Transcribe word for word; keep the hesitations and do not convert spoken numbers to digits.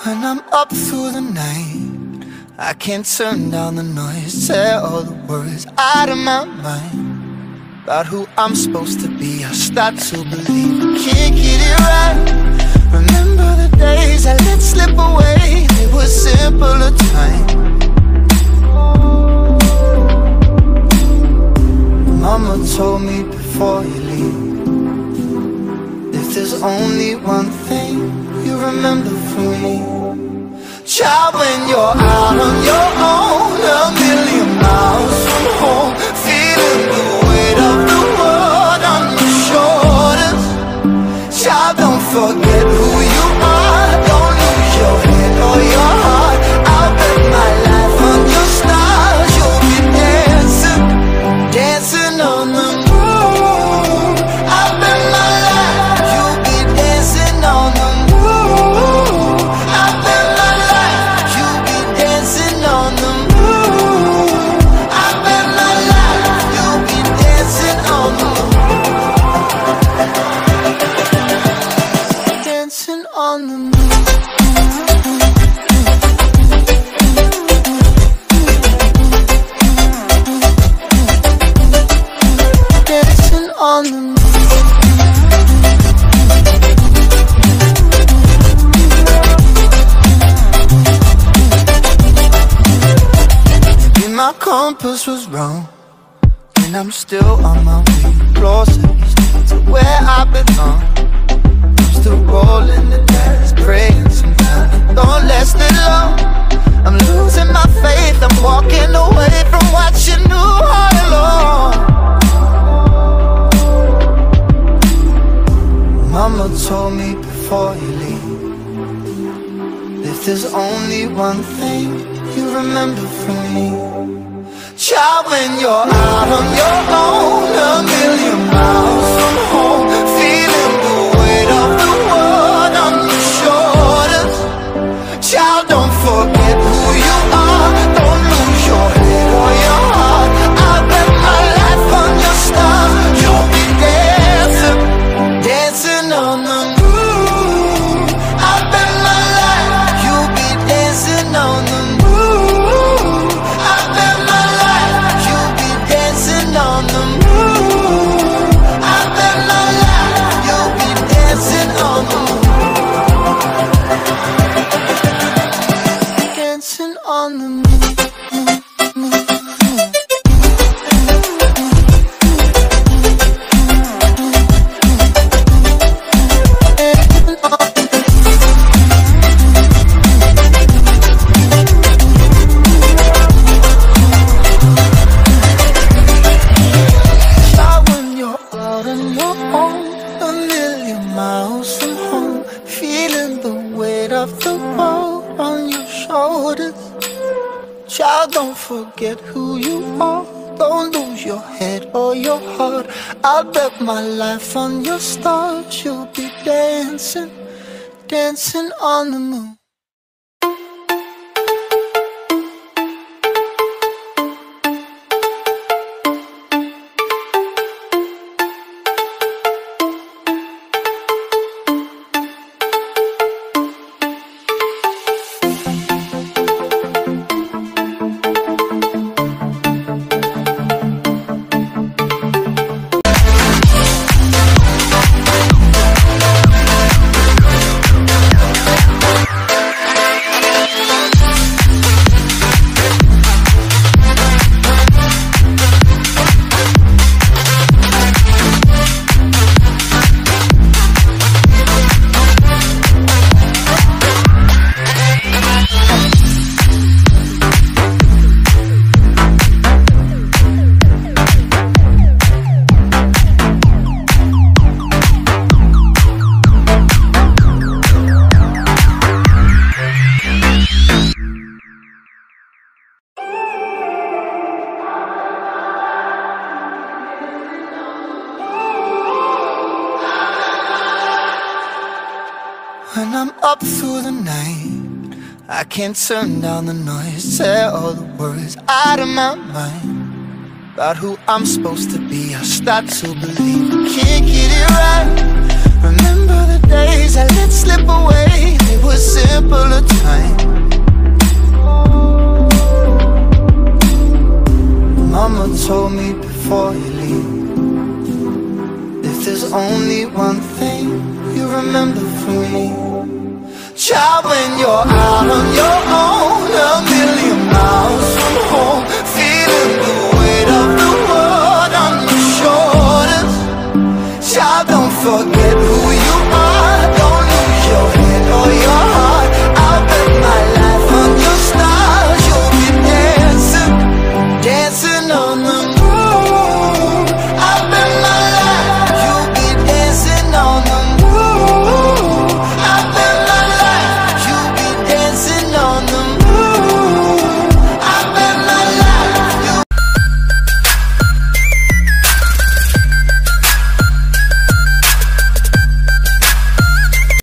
When I'm up through the night, I can't turn down the noise, tear all the words out of my mind about who I'm supposed to be. I start to believe I can't get it right. Remember the days I let slip away, they were simpler times. Mama told me before you leave, if there's only one thing you remember from me, child, when you're out on your own, a million miles from home, feeling the weight of the world on your shoulders. Child, don't forget who you are, don't lose your head or your heart. I'll bet my life on your stars, you'll be dancing, dancing on the moon. I'll bet my life, you'll be dancing on the moon. I'll bet my life, you'll be dancing on the moon. I bet my life, you'll be dancing on the moon. Dancing on the moon. Dancing on the moon. My compass was wrong, and I'm still on my way closer to where I belong. I'm still rolling the dice, praying sometimes don't last it long. I'm losing my faith, I'm walking away from what you knew all along. Mama told me before you leave, if there's only one thing you remember from me, child, when you're out on your own, a million miles from home, feeling the weight of the world on your shoulders. Child, don't forget who you are, don't lose your head or your heart. I'll bet my life on your stars, you'll be dancing, dancing on the moon. I'll bet my life, you'll be dancing on the moon. I'll bet my life, you'll be dancing on the moon. I bet my life, you'll be dancing on the moon. Dancing on the moon. Child, don't forget who you are, don't lose your head or your heart. I'll bet my life on your stars, you'll be dancing, dancing on the moon. When I'm up through the night, I can't turn down the noise, tear all the words out of my mind about who I'm supposed to be. I start to believe I can't get it right. Remember the days I let slip away.